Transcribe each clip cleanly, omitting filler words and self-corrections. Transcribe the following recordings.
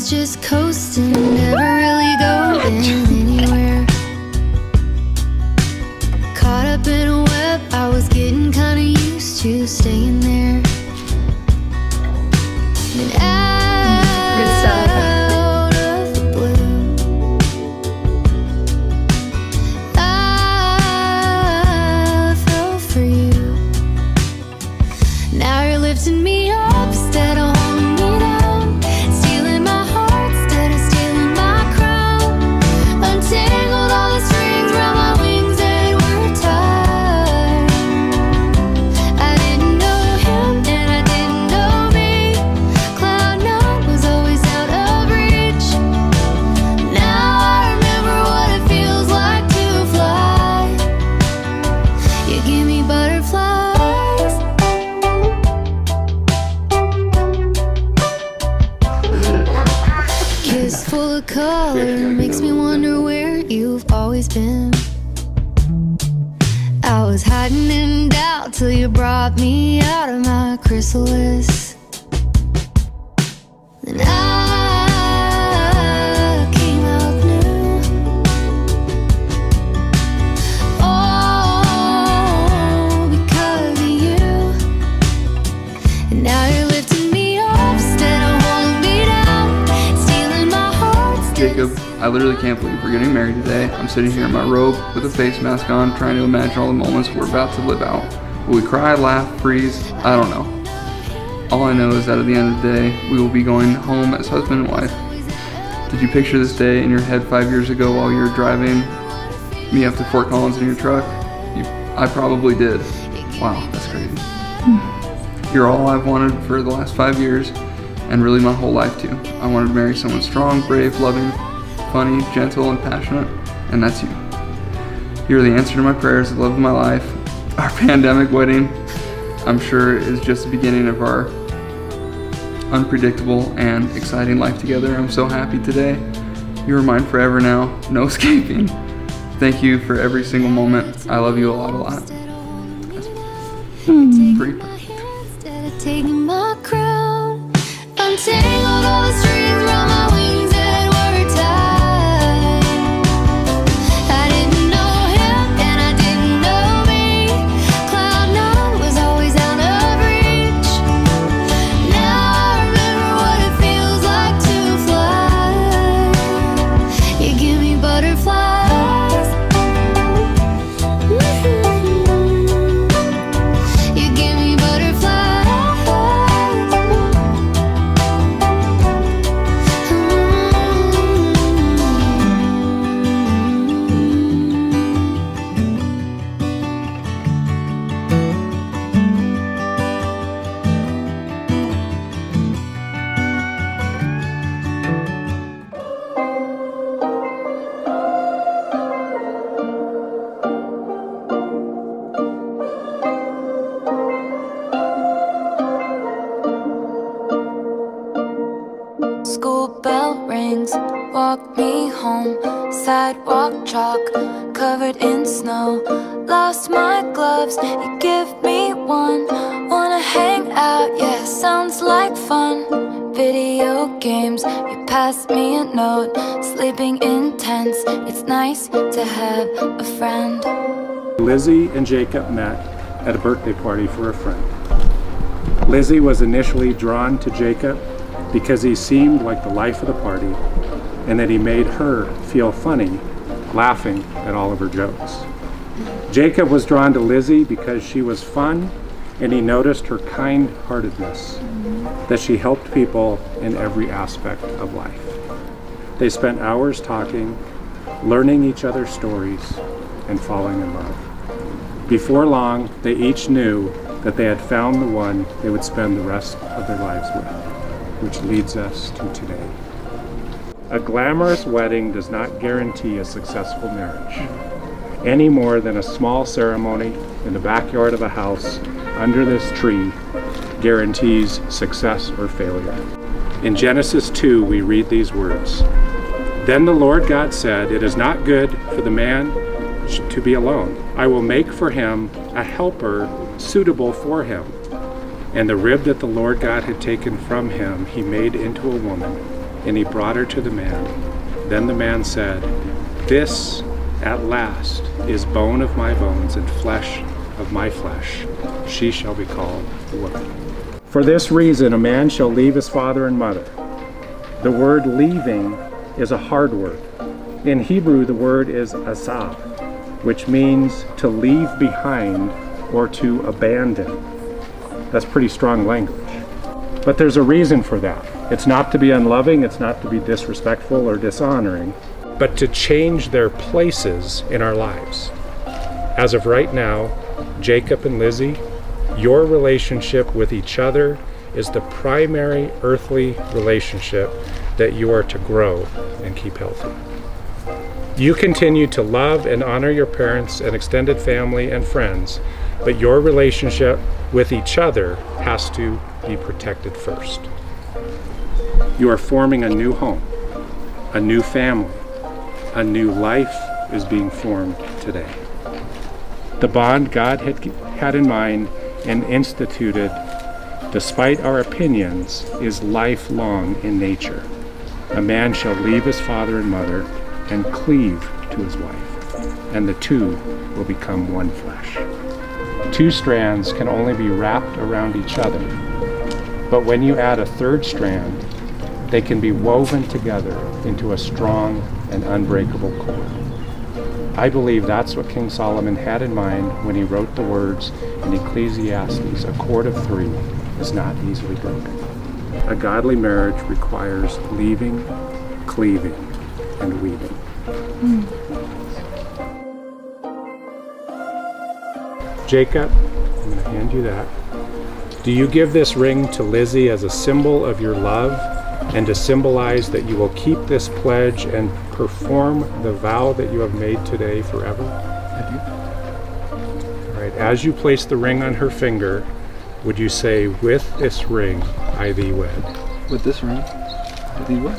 was just coasting, never really going anywhere. Caught up in a web, I was getting kinda used to staying there. And out of the blue, I fell for you. Now you're lifting me up instead of holding me down, stealing my heart instead of stealing my crown. Untangled all the strings around my wings that were tied. I didn't know him and I didn't know me. Cloud nine was always out of reach. Now I remember what it feels like to fly. You give me butterflies. Kiss full of color makes me wonder where you've always been. I was hiding in doubt till you brought me out of my chrysalis. Then I came out new. Oh, because of you. And now you're lifting me up instead of holding me down, stealing my heart. Jacob, I literally can't believe we're getting married today. I'm sitting here in my robe with a face mask on, trying to imagine all the moments we're about to live out. Will we cry, laugh, freeze? I don't know. All I know is that at the end of the day, we will be going home as husband and wife. Did you picture this day in your head 5 years ago while you were driving me up to Fort Collins in your truck? I probably did. Wow, that's crazy. You're all I've wanted for the last 5 years, and really my whole life too. I wanted to marry someone strong, brave, loving, funny, gentle, and passionate, and that's you. You're the answer to my prayers, the love of my life. Our pandemic wedding, I'm sure, is just the beginning of our unpredictable and exciting life together. I'm so happy today. You are mine forever now, no escaping. Thank you for every single moment. I love you a lot. That's pretty perfect. Instead of taking my crown, untangled all the strings around my wings that were tied. I didn't know him and I didn't know me. Cloud nine was always out of reach. Now I remember what it feels like to fly. You give me butterflies. You give me butterflies. School bell rings, walk me home. Sidewalk chalk, covered in snow. Lost my gloves, you give me one. Wanna hang out, yeah, sounds like fun. Video games, you pass me a note. Sleeping in tents, it's nice to have a friend. Lizzie and Jacob met at a birthday party for a friend. Lizzie was initially drawn to Jacob because he seemed like the life of the party and that he made her feel funny, laughing at all of her jokes. Jacob was drawn to Lizzie because she was fun and he noticed her kind-heartedness, that she helped people in every aspect of life. They spent hours talking, learning each other's stories, and falling in love. Before long, they each knew that they had found the one they would spend the rest of their lives with, which leads us to today. A glamorous wedding does not guarantee a successful marriage, any more than a small ceremony in the backyard of a house under this tree guarantees success or failure. In Genesis 2, we read these words, "Then the Lord God said, 'It is not good for the man to be alone. I will make for him a helper suitable for him. And the rib that the Lord God had taken from him, he made into a woman, and he brought her to the man. Then the man said, "This at last is bone of my bones and flesh of my flesh. She shall be called woman." For this reason a man shall leave his father and mother. The word leaving is a hard word. In Hebrew the word is azab, which means to leave behind or to abandon. That's pretty strong language. But there's a reason for that. It's not to be unloving, it's not to be disrespectful or dishonoring, but to change their places in our lives. As of right now, Jacob and Lizzie, your relationship with each other is the primary earthly relationship that you are to grow and keep healthy. You continue to love and honor your parents and extended family and friends, but your relationship with each other has to be protected first. You are forming a new home, a new family, a new life is being formed today. The bond God had in mind and instituted, despite our opinions, is lifelong in nature. A man shall leave his father and mother and cleave to his wife, and the two will become one flesh. Two strands can only be wrapped around each other, but when you add a third strand, they can be woven together into a strong and unbreakable cord. I believe that's what King Solomon had in mind when he wrote the words in Ecclesiastes, "A cord of three is not easily broken." A godly marriage requires leaving, cleaving, and weaving. Jacob, I'm going to hand you that. Do you give this ring to Lizzie as a symbol of your love and to symbolize that you will keep this pledge and perform the vow that you have made today forever? I do. All right, as you place the ring on her finger, would you say, "With this ring I thee wed"? With this ring, I thee wed.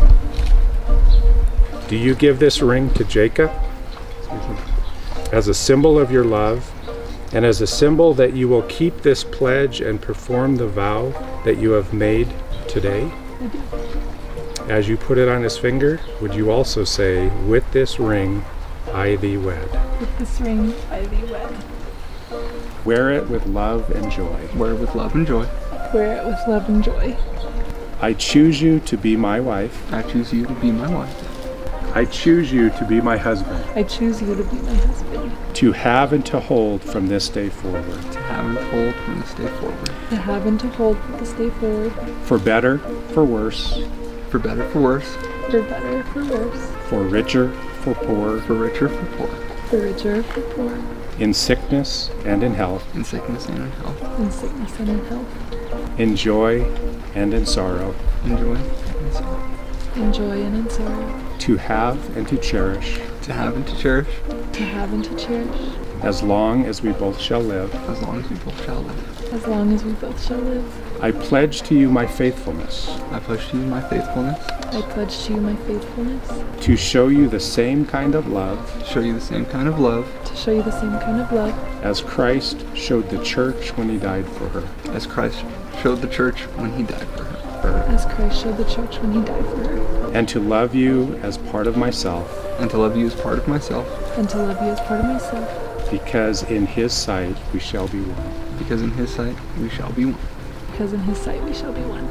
Do you give this ring to Jacob as a symbol of your love and as a symbol that you will keep this pledge and perform the vow that you have made today? I do. As you put it on his finger, would you also say, "With this ring I thee wed"? With this ring I thee wed. Wear it with love and joy. Wear it with love and joy. Wear it with love and joy. I choose you to be my wife. I choose you to be my wife. I choose you to be my husband. I choose you to be my husband. To have and to hold from this day forward. To have and hold from this day forward. To have and to hold from this day forward. For better, for worse. For better, for worse. For better, for worse. For richer, for poorer. For richer, for poor. For richer, for poor. In sickness and in health. In sickness and in health. In sickness and in health. In joy and in sorrow. In joy and in sorrow. In joy and in sorrow. To have and to cherish. To have and to cherish. To have and to cherish. As long as we both shall live. As long as we both shall live. As long as we both shall live. I pledge to you my faithfulness. I pledge to you my faithfulness. I pledge to you my faithfulness. To show you the same kind of love. To show you the same kind of love. To show you the same kind of love. As Christ showed the church when he died for her. As Christ showed the church when he died for her. As Christ showed the church when he died for her. And to love you as part of myself. And to love you as part of myself. And to love you as part of myself. Because in his sight we shall be one. Because in his sight we shall be one. Because in his sight we shall be one.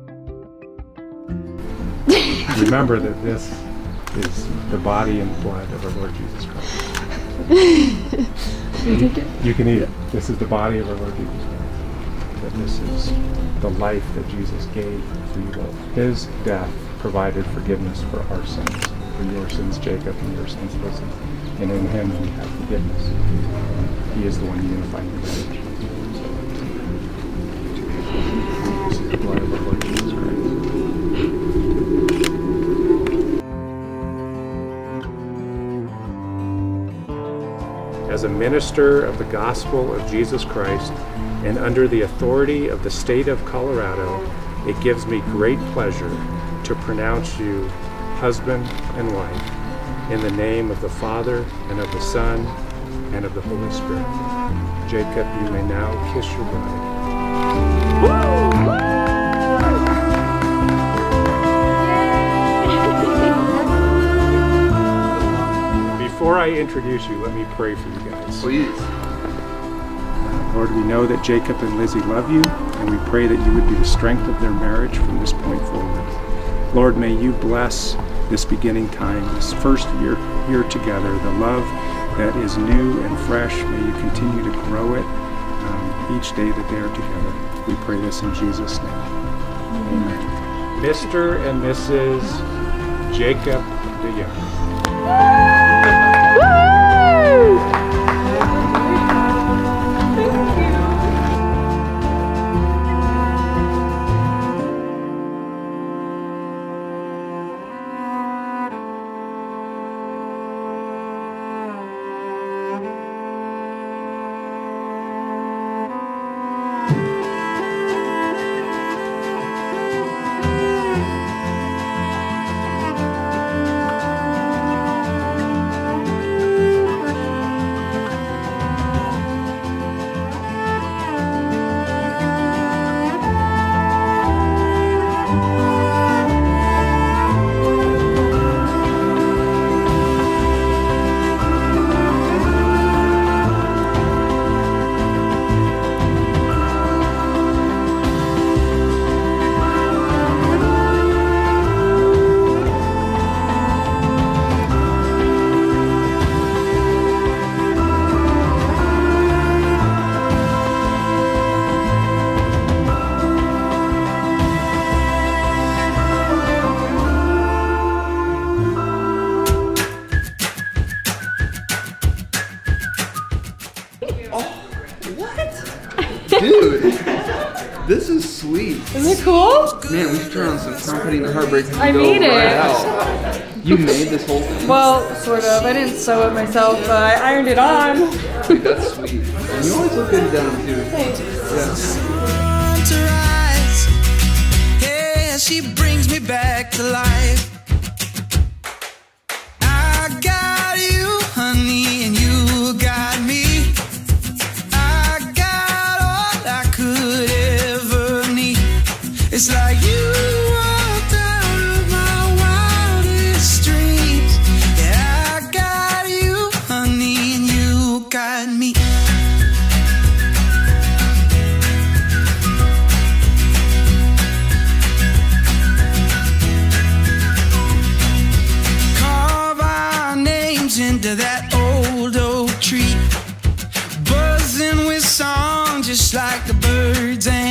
Remember that this is the body and blood of our Lord Jesus Christ. You take it? You can eat it. This is the body of our Lord Jesus Christ. That this is the life that Jesus gave for you both. His death provided forgiveness for our sins. For your sins, Jacob, and your sins, Lizzie. And in him we have forgiveness. He is the one unifying the marriage. This is the blood of our Lord Jesus Christ. As a minister of the gospel of Jesus Christ, and under the authority of the state of Colorado, it gives me great pleasure to pronounce you husband and wife in the name of the Father and of the Son and of the Holy Spirit. Jacob, you may now kiss your bride. Yeah! I introduce you, let me pray for you guys. Please. Lord, we know that Jacob and Lizzie love you, and we pray that you would be the strength of their marriage from this point forward. Lord, may you bless this beginning time, this first year here together, the love that is new and fresh. May you continue to grow it each day that they are together. We pray this in Jesus' name. Amen. Mr. and Mrs. Jacob DeYoung. Dude, this is sweet. Isn't it cool? Man, we should turn on some Trumpeting the Heartbreak and I go made right it. out. You made this whole thing? Well, sort of. I didn't sew it myself, but I ironed it on. Dude, that's sweet. And you always look good down too. Thanks. To rise. Yeah, she brings me back to life. I got you, honey, and you got me. I got all I could ever need. It's like you walked out of my wildest dreams. Yeah, I got you, honey, and you got me. Into that old oak tree, buzzing with song just like the birds and